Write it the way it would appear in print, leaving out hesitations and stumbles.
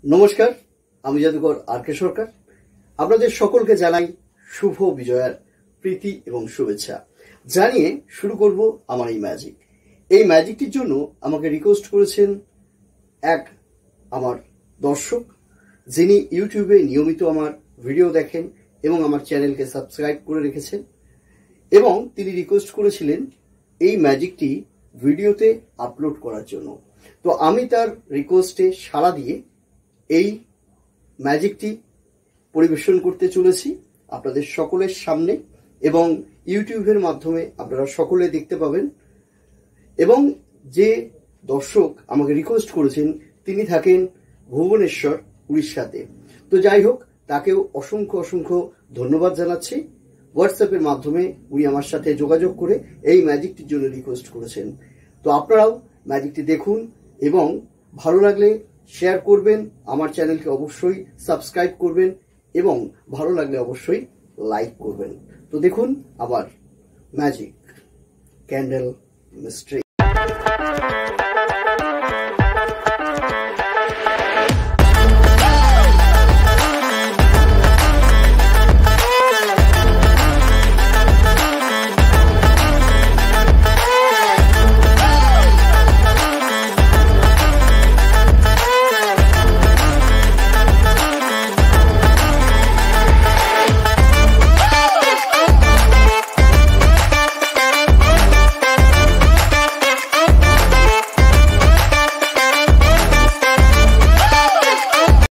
নমস্কার, আমি জাদুকর আর.কে. সরকার আপনাদের সকলকে জানাই শুভ বিজয়ার প্রীতি এবং শুভেচ্ছা জানিয়ে শুরু করব আমার এই ম্যাজিক। এই ম্যাজিকটির জন্য আমাকে রিকোয়েস্ট করেছেন এক আমার দর্শক, যিনি ইউটিউবে নিয়মিত আমার ভিডিও দেখেন এবং আমার চ্যানেলকে সাবস্ক্রাইব করে রেখেছেন, এবং তিনি রিকোয়েস্ট করেছিলেন এই ম্যাজিকটি ভিডিওতে আপলোড করার জন্য। তো আমি তার রিকোয়েস্টে সাড়া দিয়ে এই ম্যাজিকটি পরিবেশন করতে চলেছি আপনাদের সকলের সামনে, এবং ইউটিউবের মাধ্যমে আপনারা সকলে দেখতে পাবেন। এবং যে দর্শক আমাকে রিকোয়েস্ট করেছেন তিনি থাকেন ভুবনেশ্বর, উড়িষ্যাতে। তো যাই হোক, তাকেও অসংখ্য অসংখ্য ধন্যবাদ জানাচ্ছি। হোয়াটসঅ্যাপের মাধ্যমে উনি আমার সাথে যোগাযোগ করে এই ম্যাজিকটির জন্য রিকোয়েস্ট করেছেন। তো আপনারাও ম্যাজিকটি দেখুন এবং ভালো লাগলে শেয়ার করবেন, আমার চ্যানেলকে অবশ্যই সাবস্ক্রাইব করবেন এবং ভালো লাগলে অবশ্যই লাইক করবেন। তো দেখুন আমার ম্যাজিক ক্যান্ডেল মিস্ট্রি।